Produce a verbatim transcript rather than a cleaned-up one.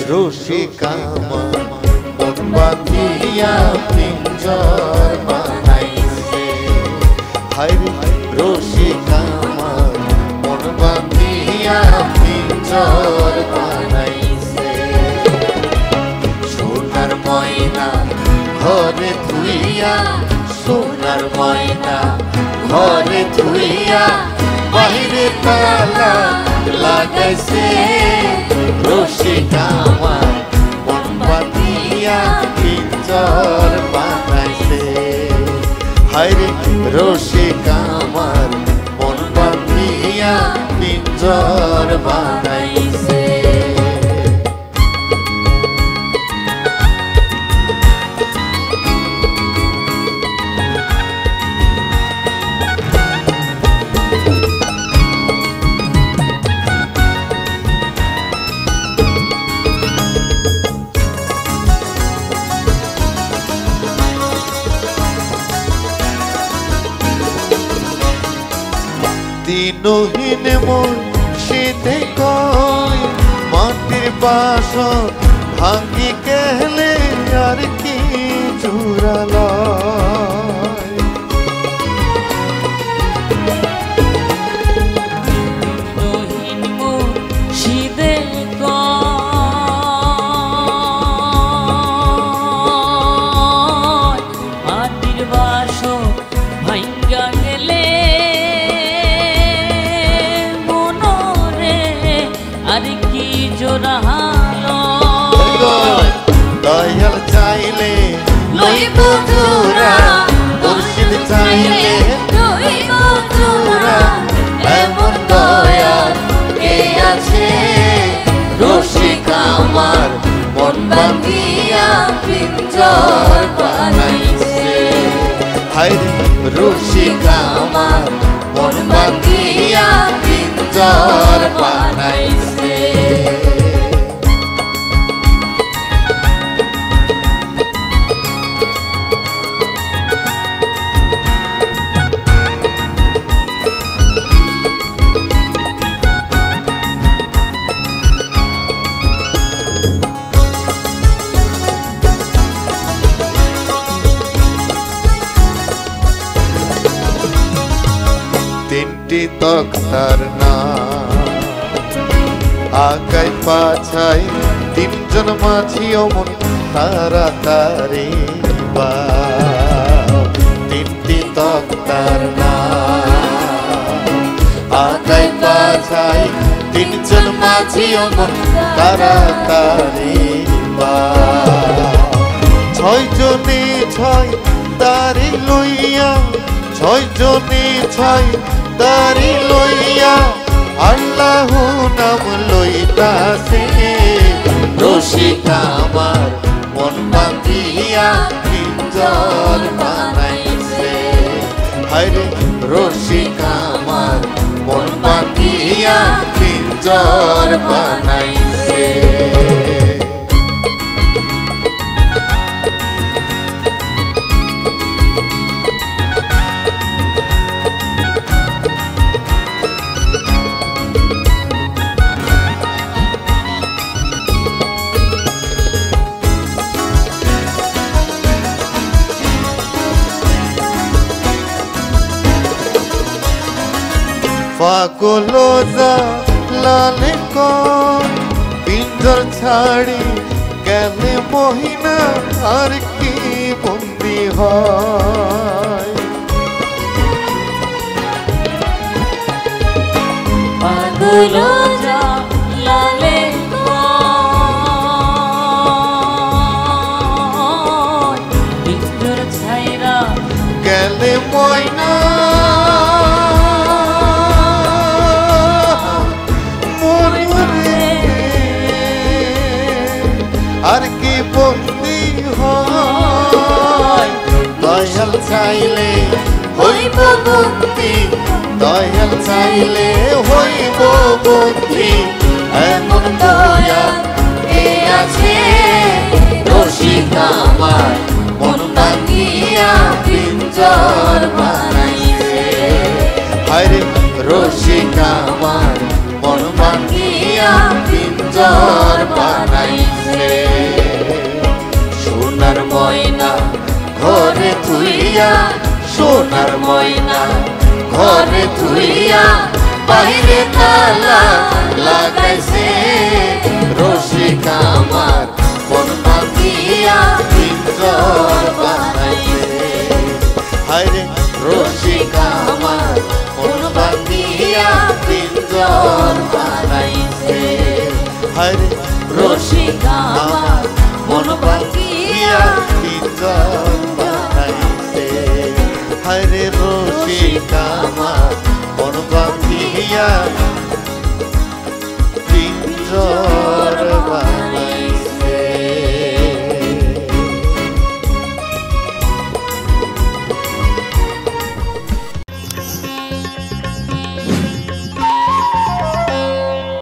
রসিক আমার মন বাঁধিয়া পিঞ্জর বানাইছে। হায় রে রসিক আমার মন বাঁধিয়া পিঞ্জর বানাইছে। সোনার ময়না ঘরে থুইয়া, সোনার ময়না ঘরে থুইয়া বাহিরে তালা লাগাইছে। রসিক আমার মন বাঁধিয়া পিঞ্জর বানাইছে। হায় রে রসিক আমার মন বাঁধিয়া পিঞ্জর বানাইছে। দিনহীন মন শীতে কয় মাটির বাসন ভাঙ্গি গেলে আর কি জুড়ালয়। দিনহীন মন শীতে কয় মাটির বাসন ভাঙ্গা গেলে দয়াল চাইলে লইব তোরা, মুর্শিদ চাইলে লইব তোরা। এমন দয়াল কে আছে? রসিক আমার মন বাঁধিয়া পিঞ্জর বানাইছে। হায় রে রসিক আমার মন বাঁধিয়া পিঞ্জর বানাইছে। তিনটি তক্তার নাম আগায় পাছাই, তিনজন মাঝি অমন তাড়াতাড়ি বা। তিনটি তক্তার নাম আগায় পাছাই, তিনজন মাঝি অমন তাড়াতাড়ি বা। ছয় জনে ছয় তারি লইয়া, ছয় জনে ছয় তারি লইয়া আল্লাহ নাম লইতাছে। রসিক আমার মন বাঁধিয়া পিঞ্জর বানাইছে। হায় রে রসিক আমার মন বাঁধিয়া পিঞ্জর বানাইছে। পাগল লাল পিঞ্জর ছাড়ি গেলে মহিনা আর কি বন্দি হয়। পাগল লালে পিঞ্জর ছাইরা গেলে ময়না আর কি বন্দি হয়। দয়াল চাইলে হইব বন্দি, দয়াল চাইলে হইব বন্দি। এমন দয়াল কে আছে? রসিক আমার মন বাঁধিয়া পিঞ্জর বানাইছে। হায় রে রসিক আমার মন বাঁধিয়া পিঞ্জর বানাইছে। সোনার ময়না ঘরে থুইয়া সোনার ময়না ঘরে থুইয়া বাইরে তালা লাগাইছে রসিক আমার মন বাঁধিয়া পিঞ্জর বানাইছে হায়রে রসিক আমার মন বাঁধিয়া পিঞ্জর বানাইছে হায়রে রসিক আমার মন বাঁধিয়া পিঞ্জর বানাইছে হায়রে রসিক আমার মন বাঁধিয়া